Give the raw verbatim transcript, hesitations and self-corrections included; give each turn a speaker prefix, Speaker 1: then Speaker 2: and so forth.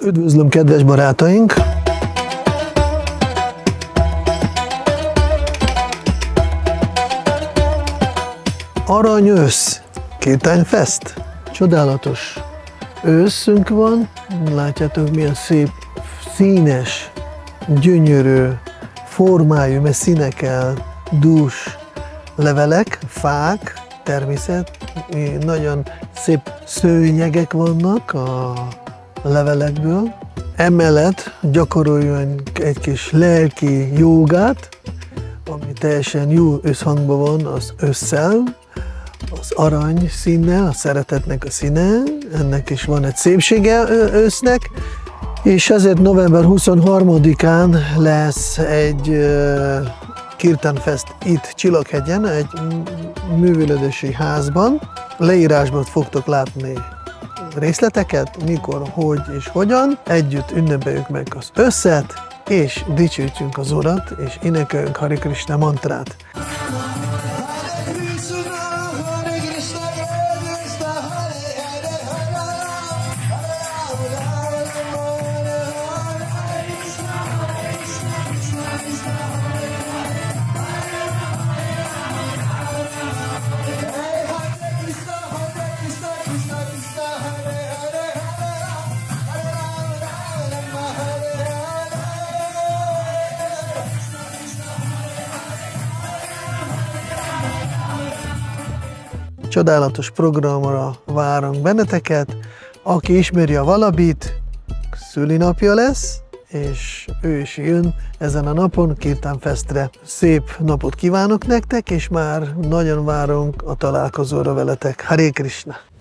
Speaker 1: Üdvözlöm, kedves barátaink! Arany ősz, Kirtán Fest. Csodálatos őszünk van, látjátok milyen szép, színes, gyönyörű, formájú, mert színekkel dús levelek, fák, természet, nagyon szép szőnyegek vannak a levelekből. Emellett gyakoroljunk egy kis lelki jogát, ami teljesen jó összhangban van az ősszel, az arany színnel, a szeretetnek a színe, ennek is van egy szépsége ősznek, és ezért november huszonharmadikán lesz egy uh, Kirtán Fest itt Csillaghegyen, egy művelődési házban. Leírásban fogtok látni részleteket, mikor, hogy és hogyan. Együtt ünnepeljük meg az ősszet, és dicsőítjünk az Urat, és énekeljünk Hare Krishna mantrát. Csodálatos programra várunk benneteket. Aki ismeri a Valabit, szülinapja lesz, és ő is jön ezen a napon Kirtán Festre. Szép napot kívánok nektek, és már nagyon várunk a találkozóra veletek. Hare Krishna!